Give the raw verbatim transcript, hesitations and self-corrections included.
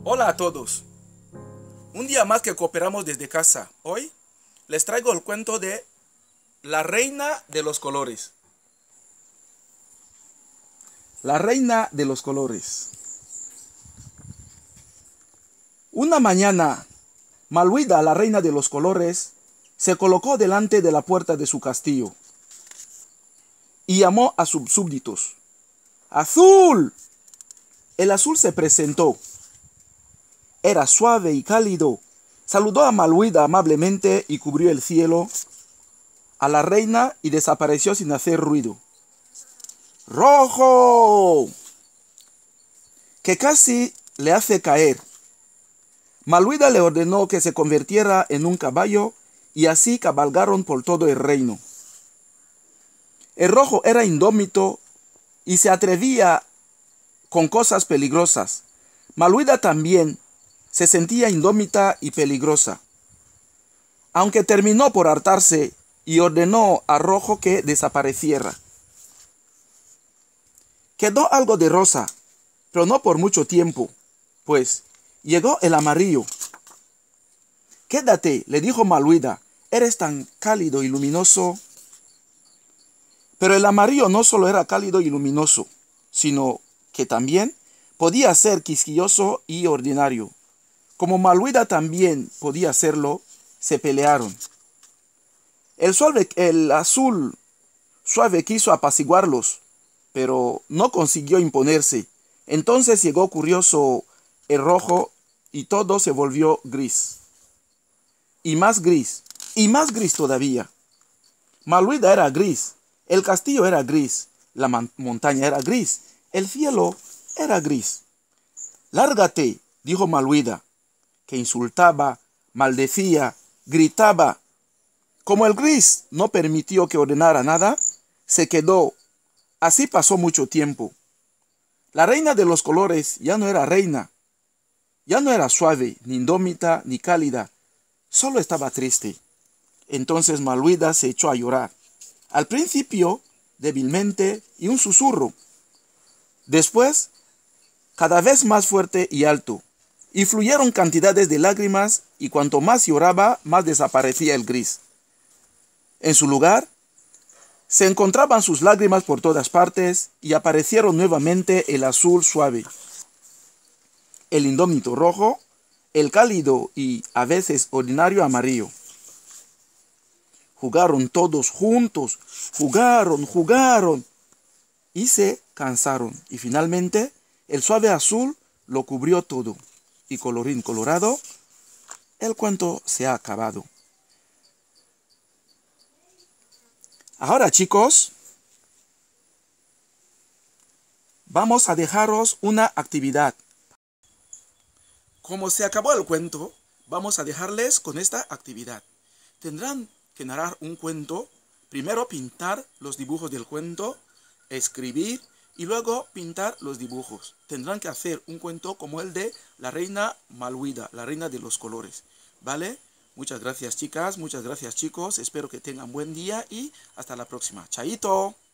Hola a todos. Un día más que cooperamos desde casa. Hoy les traigo el cuento de La Reina de los Colores. La Reina de los Colores. Una mañana, Malwida, la Reina de los Colores, se colocó delante de la puerta de su castillo y llamó a sus súbditos. ¡Azul! El azul se presentó. Era suave y cálido. Saludó a Malwida amablemente y cubrió el cielo a la reina y desapareció sin hacer ruido. ¡Rojo! Que casi le hace caer. Malwida le ordenó que se convirtiera en un caballo y así cabalgaron por todo el reino. El rojo era indómito y se atrevía con cosas peligrosas. Malwida también se sentía indómita y peligrosa, aunque terminó por hartarse y ordenó a Rojo que desapareciera. Quedó algo de rosa, pero no por mucho tiempo, pues llegó el amarillo. «Quédate», le dijo Malwida, «eres tan cálido y luminoso». Pero el amarillo no solo era cálido y luminoso, sino que también podía ser quisquilloso y ordinario. Como Malwida también podía hacerlo, se pelearon. El, suave, el azul suave quiso apaciguarlos, pero no consiguió imponerse. Entonces llegó curioso el rojo y todo se volvió gris. Y más gris, y más gris todavía. Malwida era gris, el castillo era gris, la montaña era gris, el cielo era gris. «Lárgate», dijo Malwida, que insultaba, maldecía, gritaba. Como el gris no permitió que ordenara nada, se quedó. Así pasó mucho tiempo. La reina de los colores ya no era reina. Ya no era suave, ni indómita, ni cálida. Solo estaba triste. Entonces Malwida se echó a llorar. Al principio, débilmente, y un susurro. Después, cada vez más fuerte y alto. Y fluyeron cantidades de lágrimas, y cuanto más lloraba, más desaparecía el gris. En su lugar, se encontraban sus lágrimas por todas partes, y aparecieron nuevamente el azul suave, el indómito rojo, el cálido y a veces ordinario amarillo. Jugaron todos juntos, jugaron, jugaron, y se cansaron. Y finalmente, el suave azul lo cubrió todo. Y colorín colorado, el cuento se ha acabado. Ahora, chicos, vamos a dejaros una actividad. Como se acabó el cuento, vamos a dejarles con esta actividad. Tendrán que narrar un cuento, primero pintar los dibujos del cuento, escribir y luego pintar los dibujos. Tendrán que hacer un cuento como el de la reina Malwida, la reina de los colores. ¿Vale? Muchas gracias, chicas. Muchas gracias, chicos. Espero que tengan buen día y hasta la próxima. ¡Chaito!